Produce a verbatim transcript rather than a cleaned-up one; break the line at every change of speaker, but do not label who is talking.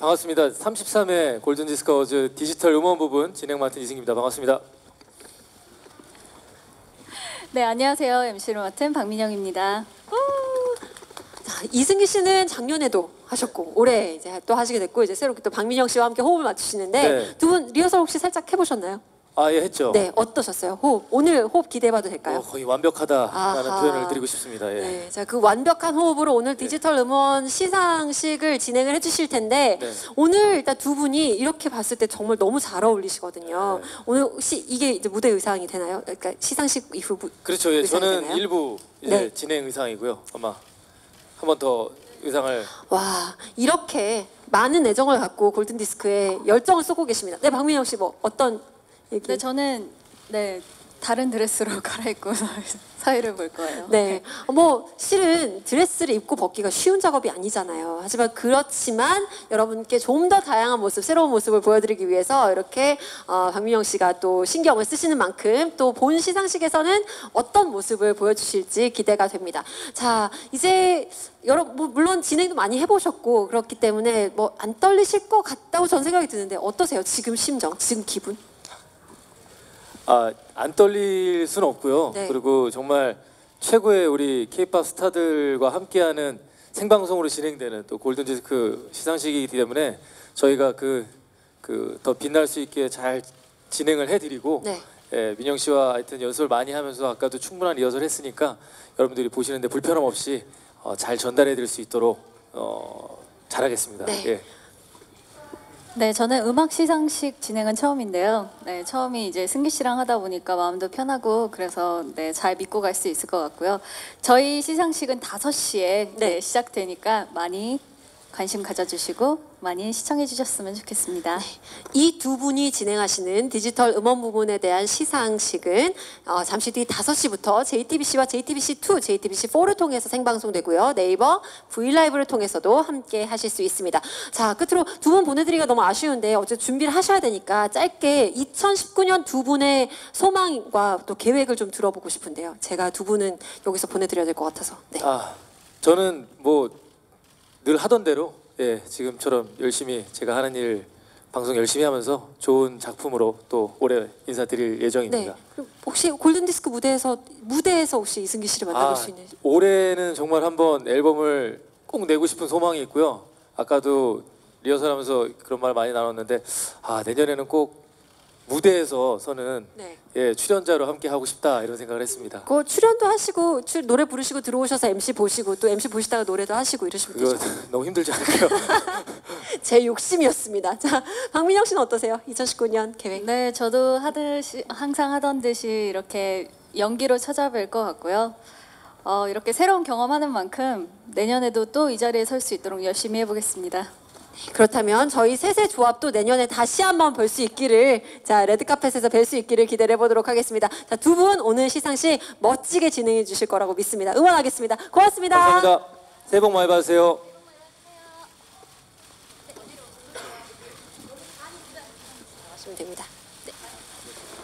반갑습니다. 삼십삼 회 골든디스크 어워즈 디지털 음원 부분 진행 맡은 이승기입니다. 반갑습니다.
네, 안녕하세요. 엠씨를 맡은 박민영입니다.
자, 이승기 씨는 작년에도 하셨고 올해 이제 또 하시게 됐고 이제 새롭게 또 박민영 씨와 함께 호흡을 맞추시는데
네.
두 분 리허설 혹시 살짝 해보셨나요?
아, 예, 했죠.
네, 어떠셨어요? 호흡 오늘 호흡 기대해봐도 될까요?
어, 거의 완벽하다라는
아하.
표현을 드리고 싶습니다. 예.
네, 자, 그 완벽한 호흡으로 오늘 디지털 음원 시상식을 진행을 해주실 텐데
네.
오늘 일단 두 분이 이렇게 봤을 때 정말 너무 잘 어울리시거든요.
네.
오늘 혹시 이게 이제 무대 의상이 되나요? 그러니까 시상식 이후 무,
그렇죠. 예,
의상이
저는
되나요?
일부 이제
네.
진행 의상이고요. 아마 한 번 더 의상을
와, 이렇게 많은 애정을 갖고 골든 디스크에 열정을 쏟고 계십니다. 네, 박민영 씨 뭐 어떤 얘기?
네, 저는 네 다른 드레스로 갈아입고 사회를 볼 거예요.
네, 뭐 실은 드레스를 입고 벗기가 쉬운 작업이 아니잖아요. 하지만 그렇지만 여러분께 좀 더 다양한 모습, 새로운 모습을 보여드리기 위해서 이렇게 어, 박민영 씨가 또 신경을 쓰시는 만큼 또 본 시상식에서는 어떤 모습을 보여주실지 기대가 됩니다. 자, 이제 여러분 뭐 물론 진행도 많이 해보셨고 그렇기 때문에 뭐 안 떨리실 것 같다고 전 생각이 드는데 어떠세요? 지금 심정, 지금 기분?
아, 안 떨릴 수는 없고요.
네.
그리고 정말 최고의 우리 케이팝 스타들과 함께하는 생방송으로 진행되는 또 골든디스크 시상식이기 때문에 저희가 그 그 더 빛날 수 있게 잘 진행을 해드리고
네.
예, 민영 씨와 하여튼 연습을 많이 하면서 아까도 충분한 리허설 했으니까 여러분들이 보시는데 불편함 없이 어, 잘 전달해드릴 수 있도록 어, 잘하겠습니다.
네.
예.
네, 저는 음악 시상식 진행은 처음인데요. 네, 처음이 이제 승기 씨랑 하다 보니까 마음도 편하고 그래서 네, 잘 믿고 갈 수 있을 것 같고요. 저희 시상식은 다섯 시에 네. 네, 시작되니까 많이 관심 가져주시고 많이 시청해 주셨으면 좋겠습니다.
이 두 분이 진행하시는 디지털 음원 부분에 대한 시상식은 어, 잠시 뒤 다섯 시부터 제이티비씨와 제이티비씨 투, 제이티비씨 포를 통해서 생방송되고요. 네이버 브이라이브를 통해서도 함께 하실 수 있습니다. 자, 끝으로 두 분 보내드리기가 너무 아쉬운데 어제 준비를 하셔야 되니까 짧게 이천십구 년 두 분의 소망과 또 계획을 좀 들어보고 싶은데요. 제가 두 분은 여기서 보내드려야 될 것 같아서. 네.
아, 저는 뭐 늘 하던 대로 예, 지금처럼 열심히 제가 하는 일 방송 열심히 하면서 좋은 작품으로 또 올해 인사드릴 예정입니다.
네. 그럼 혹시 골든디스크 무대에서 무대에서 혹시 이승기 씨를 만나볼
아,
수 있는?
올해는 정말 한번 앨범을 꼭 내고 싶은 소망이 있고요. 아까도 리허설하면서 그런 말 많이 나눴는데 아, 내년에는 꼭 무대에서 서는
네.
예, 출연자로 함께 하고 싶다 이런 생각을 했습니다.
그 출연도 하시고 출, 노래 부르시고 들어오셔서 엠씨 보시고 또 엠씨 보시다가 노래도 하시고 이러시면
그거
되죠.
너무 힘들지 않을까요?
제 욕심이었습니다. 자, 박민영 씨는 어떠세요? 이천십구 년 계획.
네, 저도 하듯이 항상 하던 듯이 이렇게 연기로 찾아뵐 것 같고요. 어, 이렇게 새로운 경험하는 만큼 내년에도 또 이 자리에 설 수 있도록 열심히 해보겠습니다.
그렇다면 저희 셋의 조합도 내년에 다시 한번 볼 수 있기를 자 레드카펫에서 뵐 수 있기를 기대를 해보도록 하겠습니다. 자, 두 분 오늘 시상식 멋지게 진행해 주실 거라고 믿습니다. 응원하겠습니다. 고맙습니다.
감사합니다. 새해 복 많이 받으세요.
하시면 됩니다. 네.